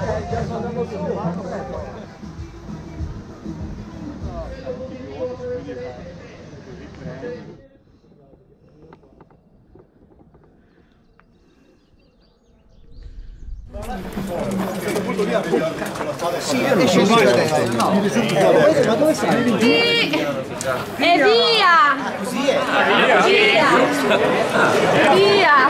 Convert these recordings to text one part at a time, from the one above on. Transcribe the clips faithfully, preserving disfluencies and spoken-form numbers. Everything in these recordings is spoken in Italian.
Sì, io non sceso da destra. No. Ma dove sei? Sì! E via! Così è. Via! Via!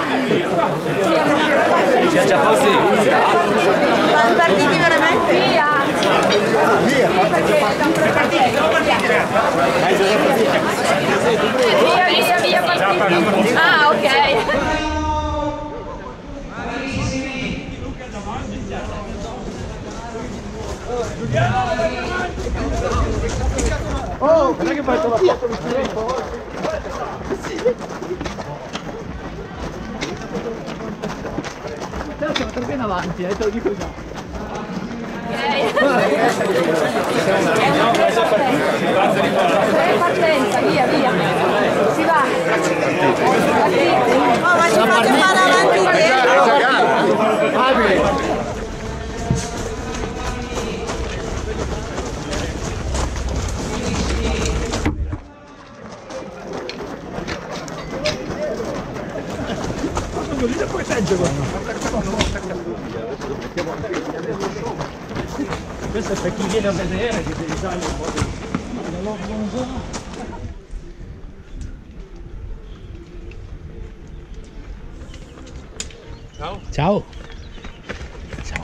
C'è già così. Sono partiti veramente? Via! Via! Via, via, via, partiti! Ah, ok! Oh, non è che fai la foto vicino? Te siamo troppo in avanti, eh, te lo dico già. Partenza, via, via! Si va! Oh, ma ci fate fare avanti e dietro! Così da poi peggio. Questo è per chi viene a vedere che devi dargli un po' di... Ciao. Ciao. Ciao.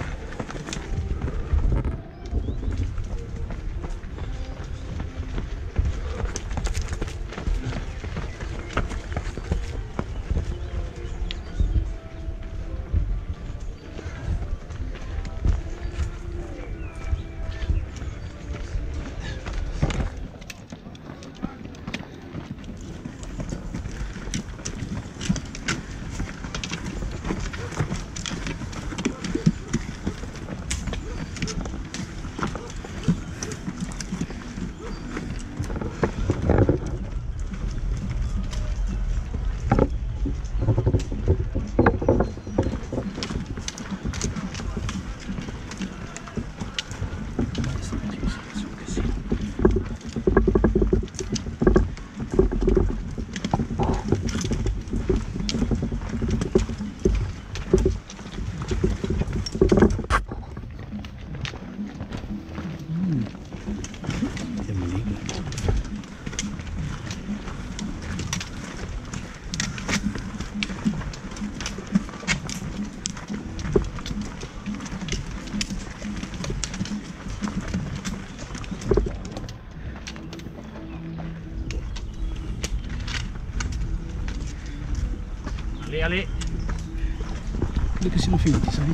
Ali, Ali. Credo che siano finiti, sai?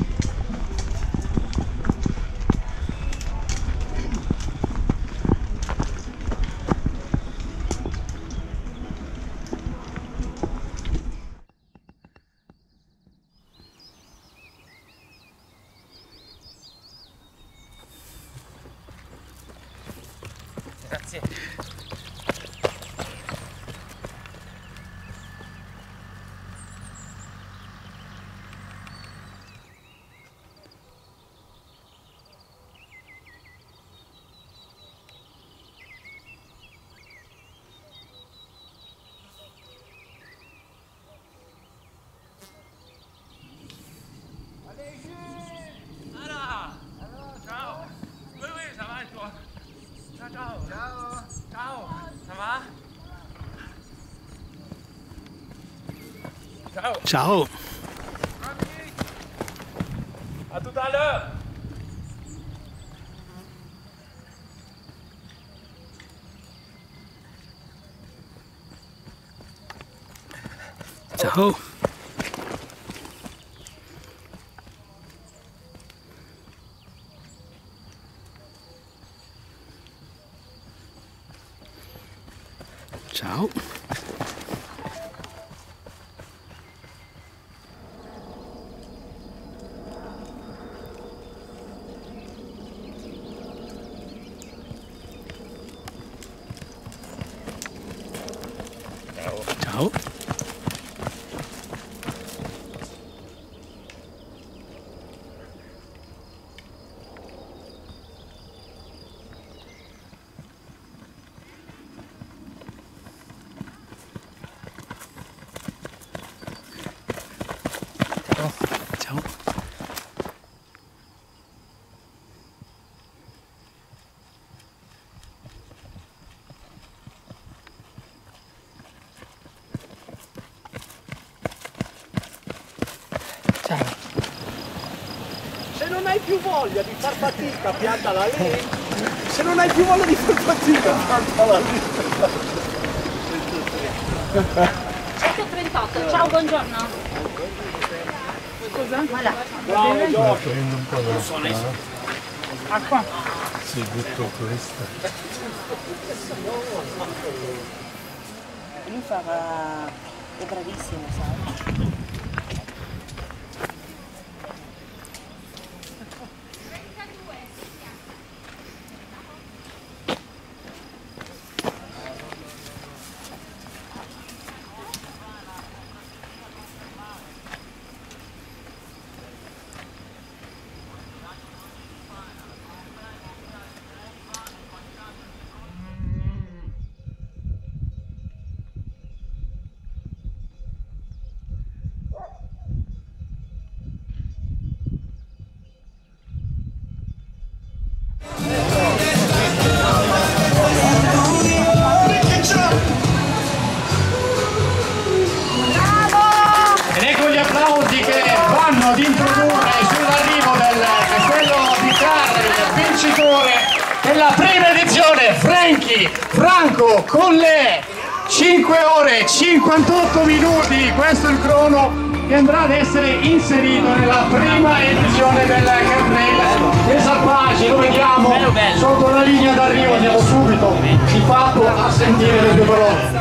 Grazie. Ciao. Ciao. À tout à l'heure. Ciao. Ciao. Ciao. Se non hai più voglia di far fatica, piantala lì. Se non hai più voglia di far fatica, piantala lì. sette e trentotto, ciao, buongiorno. Scusa? Voilà. Bravo, Giorgio. Prendo un po' d'acqua. Acqua? Sì, butto questa. Lui farà... è bravissimo, sai? Ed ecco gli applausi che vanno ad introdurre sull'arrivo del castello di Carri, il vincitore della prima edizione, Franchi Franco, con le cinque ore e cinquantotto minuti. Questo è il crono che andrà ad essere inserito nella prima edizione del Carnel del Salvaggi. Lo vediamo sotto la linea d'arrivo, andiamo subito di fatto a sentire le due parole.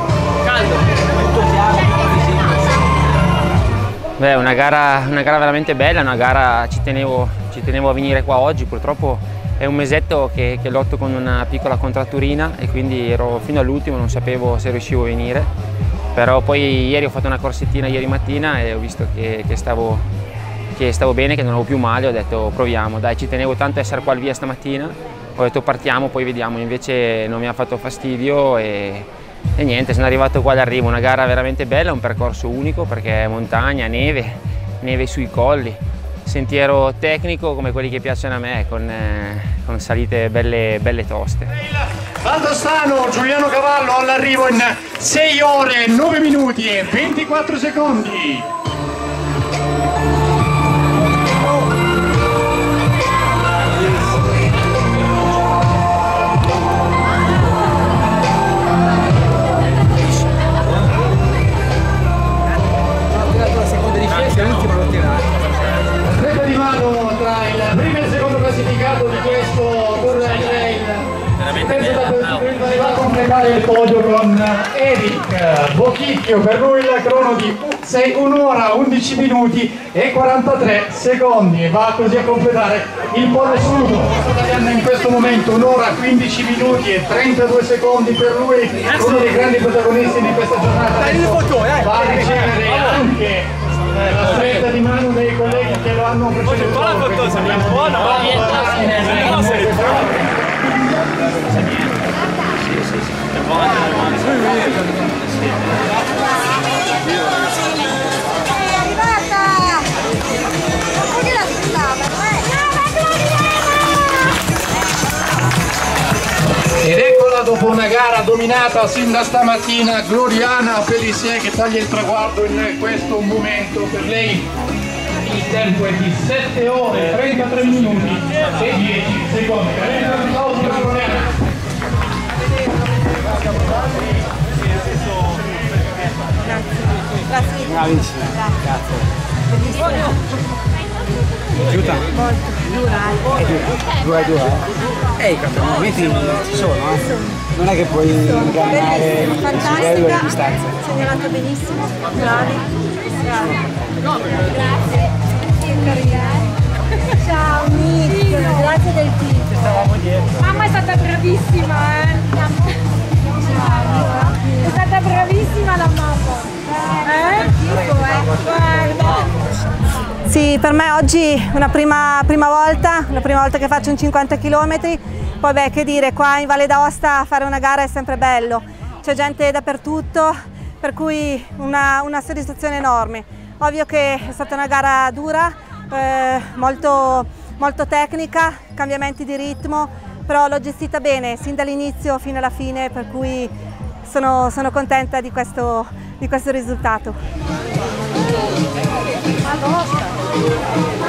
Beh, una gara, una gara veramente bella, una gara, ci tenevo, ci tenevo a venire qua oggi, purtroppo è un mesetto che, che lotto con una piccola contratturina e quindi ero fino all'ultimo, non sapevo se riuscivo a venire, però poi ieri ho fatto una corsettina ieri mattina e ho visto che, che, stavo, che stavo bene, che non avevo più male, ho detto proviamo, dai, ci tenevo tanto a essere qua al via stamattina, ho detto partiamo, poi vediamo, invece non mi ha fatto fastidio e E niente, sono arrivato qua d'arrivo, una gara veramente bella, un percorso unico perché è montagna, neve, neve sui colli, sentiero tecnico come quelli che piacciono a me, con, eh, con salite belle, belle toste. Valdostano, Giuliano Cavallo all'arrivo in sei ore, nove minuti e ventiquattro secondi. Stretta di mano tra il primo e il secondo classificato di questo Tour del Trail. Va a completare il podio con Eric Bocchicchio, per lui il crono di un'ora undici minuti e quarantatré secondi, va così a completare il podio assoluto. Tagliando in questo momento un'ora quindici minuti e trentadue secondi per lui, uno dei grandi protagonisti di questa giornata. Va a ricevere anche la stretta di mano dei colleghi che lo hanno preceduto. È arrivata! Ma che l'aspettava? Ed eccola dopo una gara dominata sin da stamattina, Gloriana Pellissier che taglia il traguardo in questo momento. Per lei il tempo è di sette ore, trentatré minuti e dieci secondi. Grazie. Bravissimo, grazie. Aiuta? Molto. Dura, È dura, dura, dura. Eh, i cambiamenti ci sono, eh. Non è che puoi ingannare il livello e le distanze. segnalato benissimo, bravi. Bravi. Grazie. Ciao Nick, grazie del titolo. Stavamo dietro. Mamma è stata bravissima, eh. È stata bravissima la mamma. Eh? Guarda. Sì, per me oggi una prima, prima volta, la prima volta che faccio un cinquanta chilometri, poi beh, che dire, qua in Valle d'Aosta fare una gara è sempre bello, c'è gente dappertutto, per cui una, una soddisfazione enorme. Ovvio che è stata una gara dura, eh, molto, molto tecnica, cambiamenti di ritmo, però l'ho gestita bene, sin dall'inizio fino alla fine, per cui sono, sono contenta di questo, di questo risultato.